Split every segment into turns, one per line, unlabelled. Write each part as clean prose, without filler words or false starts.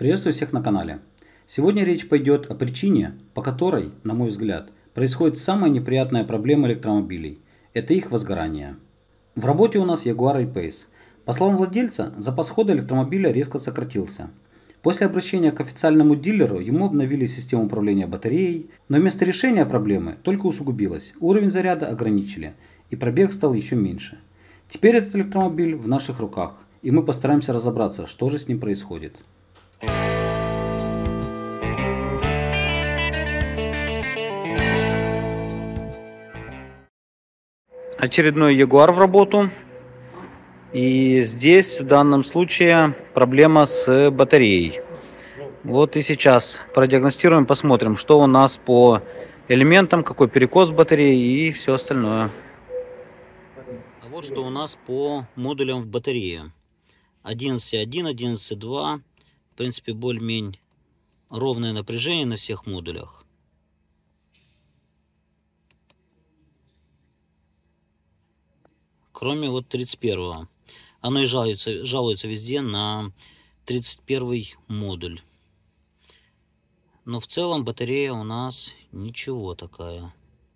Приветствую всех на канале. Сегодня речь пойдет о причине, по которой, на мой взгляд, происходит самая неприятная проблема электромобилей. Это их возгорание. В работе у нас Jaguar I-Pace. По словам владельца, запас хода электромобиля резко сократился. После обращения к официальному дилеру ему обновили систему управления батареей, но вместо решения проблемы только усугубилось. Уровень заряда ограничили, и пробег стал еще меньше. Теперь этот электромобиль в наших руках, и мы постараемся разобраться, что же с ним происходит. Очередной Jaguar в работу. И здесь в данном случае проблема с батареей. Вот и сейчас продиагностируем, посмотрим, что у нас по элементам, какой перекос батареи и все остальное. А вот что у нас по модулям в батарее. 11.1, 11.2. В принципе, более-менее ровное напряжение на всех модулях. Кроме вот 31-го. Оно и жалуется везде на 31 модуль. Но в целом батарея у нас ничего такая.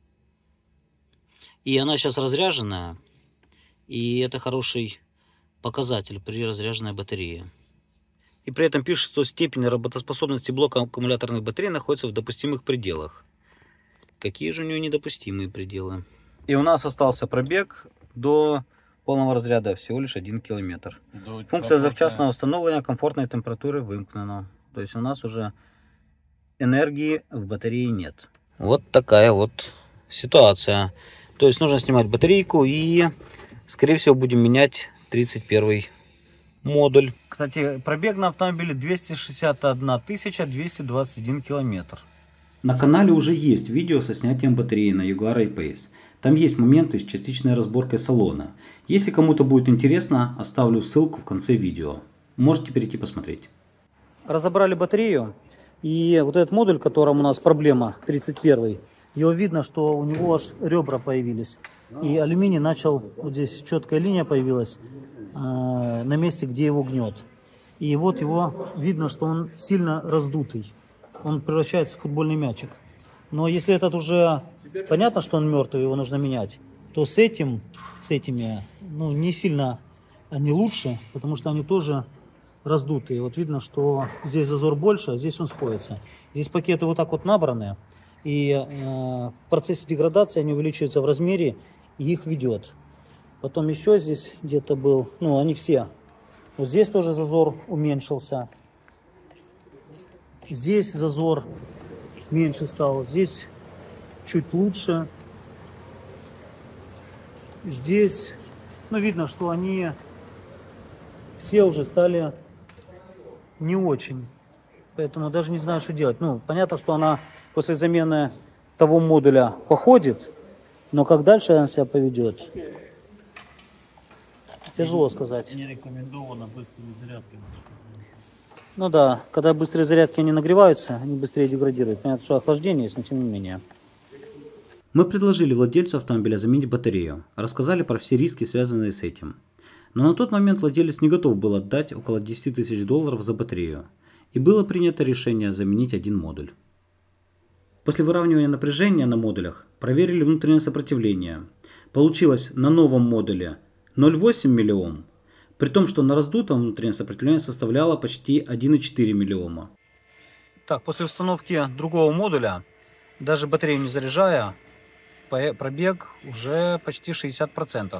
И она сейчас разряженная. И это хороший показатель при разряженной батарее. И при этом пишет, что степень работоспособности блока аккумуляторных батарей находится в допустимых пределах. Какие же у нее недопустимые пределы? И у нас остался пробег до полного разряда всего лишь 1 километр. Функция завчасного установления комфортной температуры вымкнена. То есть у нас уже энергии в батарее нет. Вот такая вот ситуация. То есть нужно снимать батарейку и, скорее всего, будем менять 31 модуль. Кстати, пробег на автомобиле 261 221 километр. На канале уже есть видео со снятием батареи на Jaguar I-Pace. Там есть моменты с частичной разборкой салона. Если кому-то будет интересно, оставлю ссылку в конце видео. Можете перейти посмотреть. Разобрали батарею. И вот этот модуль, в котором у нас проблема, 31, его видно, что у него аж ребра появились. И алюминий начал, вот здесь четкая линия появилась на месте, где его гнет. И вот его видно, что он сильно раздутый. Он превращается в футбольный мячик. Но если этот уже понятно, что он мертвый, его нужно менять, то с этими, ну, не сильно они лучше, потому что они тоже раздутые. Вот видно, что здесь зазор больше, а здесь он сходится. Здесь пакеты вот так вот набраны, и в процессе деградации они увеличиваются в размере, и их ведет. Потом еще здесь где-то был, ну, они все. Вот здесь тоже зазор уменьшился. Здесь зазор меньше стал, здесь чуть лучше. Здесь, ну, видно, что они все уже стали не очень. Поэтому даже не знаю, что делать. Ну, понятно, что она после замены того модуля походит, но как дальше она себя поведет, тяжело сказать.
Не рекомендовано быстрыми зарядками.
Ну да, когда быстрые зарядки они нагреваются, они быстрее деградируют. Понятно, что охлаждение есть, но тем не менее. Мы предложили владельцу автомобиля заменить батарею, рассказали про все риски, связанные с этим. Но на тот момент владелец не готов был отдать около 10 тысяч долларов за батарею. И было принято решение заменить один модуль. После выравнивания напряжения на модулях проверили внутреннее сопротивление. Получилось на новом модуле 0,8 миллиом. При том, что на раздутом внутреннее сопротивление составляло почти 1,4 миллиома. Так, после установки другого модуля, даже батарею не заряжая, пробег уже почти 60%.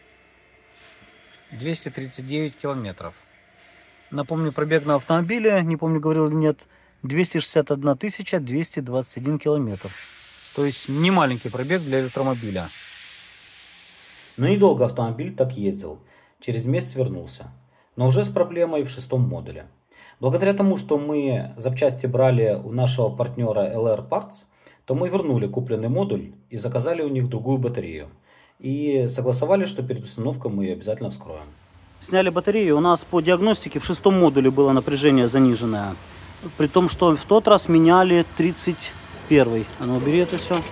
239 километров. Напомню, пробег на автомобиле, не помню, говорил или нет, 261 221 километр. То есть не маленький пробег для электромобиля. Но недолго автомобиль так ездил. Через месяц вернулся, но уже с проблемой в 6-м модуле. Благодаря тому, что мы запчасти брали у нашего партнера LR Parts, то мы вернули купленный модуль и заказали у них другую батарею. И согласовали, что перед установкой мы ее обязательно вскроем. Сняли батарею. У нас по диагностике в 6-м модуле было напряжение заниженное. При том, что в тот раз меняли 31-й. А ну, убери это все.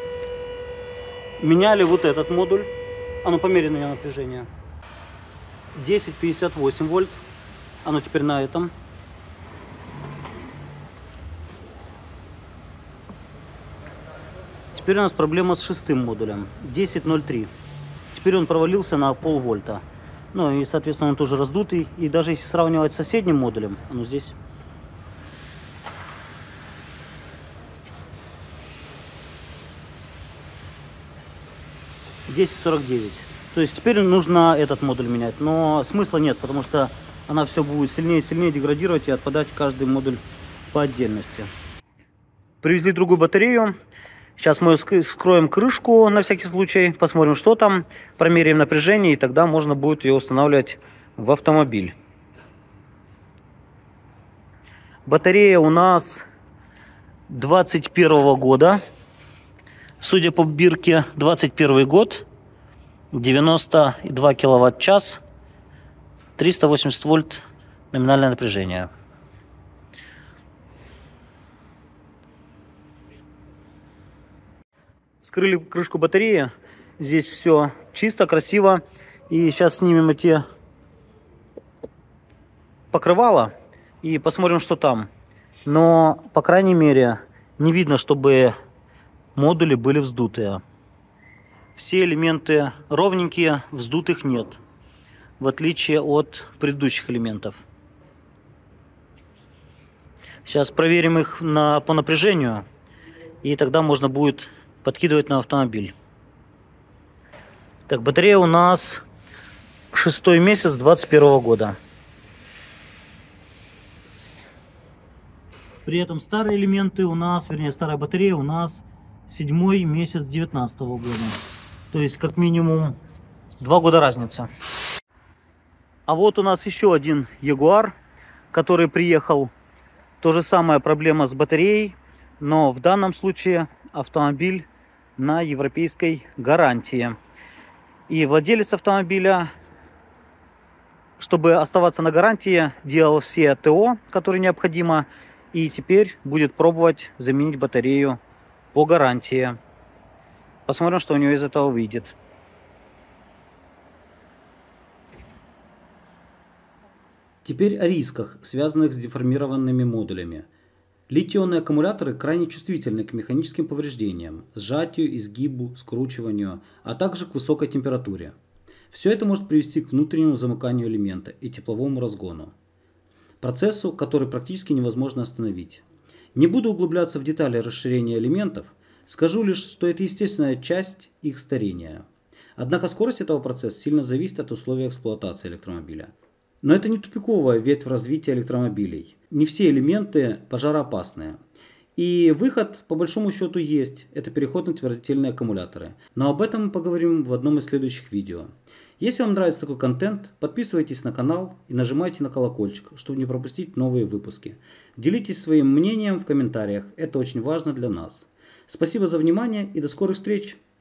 Меняли вот этот модуль. А ну, померено напряжение. 10,58 вольт. Оно теперь на этом. Теперь у нас проблема с шестым модулем. 10,03. Теперь он провалился на полвольта. Ну и, соответственно, он тоже раздутый. И даже если сравнивать с соседним модулем, оно здесь... $10,49. То есть теперь нужно этот модуль менять. Но смысла нет, потому что она все будет сильнее и сильнее деградировать и отпадать каждый модуль по отдельности. Привезли другую батарею. Сейчас мы вскроем крышку на всякий случай, посмотрим, что там, промеряем напряжение, и тогда можно будет ее устанавливать в автомобиль. Батарея у нас 21 года. Судя по бирке, 21 год, 92 киловатт-час, 380 вольт номинальное напряжение. Вскрыли крышку батареи. Здесь все чисто, красиво. И сейчас снимем эти покрывала и посмотрим, что там. Но, по крайней мере, не видно, чтобы модули были вздутые. Все элементы ровненькие, вздутых нет. В отличие от предыдущих элементов. Сейчас проверим их по напряжению. И тогда можно будет подкидывать на автомобиль. Так, батарея у нас 6-й месяц 21 года. При этом старые элементы у нас, вернее, старая батарея у нас 7-й месяц 19 года. То есть, как минимум, 2 года разница. А вот у нас еще один Ягуар, который приехал. То же самое проблема с батареей, но в данном случае автомобиль на европейской гарантии. И владелец автомобиля, чтобы оставаться на гарантии, делал все ТО, которые необходимо, и теперь будет пробовать заменить батарею по гарантии. Посмотрим, что у него из этого выйдет. Теперь о рисках, связанных с деформированными модулями. Литий-ионные аккумуляторы крайне чувствительны к механическим повреждениям, сжатию, изгибу, скручиванию, а также к высокой температуре. Все это может привести к внутреннему замыканию элемента и тепловому разгону. Процессу, который практически невозможно остановить. Не буду углубляться в детали расширения элементов, скажу лишь, что это естественная часть их старения. Однако скорость этого процесса сильно зависит от условий эксплуатации электромобиля. Но это не тупиковая ветвь развития электромобилей. Не все элементы пожароопасные. И выход, по большому счету, есть. Это переход на твердотельные аккумуляторы. Но об этом мы поговорим в одном из следующих видео. Если вам нравится такой контент, подписывайтесь на канал и нажимайте на колокольчик, чтобы не пропустить новые выпуски. Делитесь своим мнением в комментариях. Это очень важно для нас. Спасибо за внимание и до скорых встреч!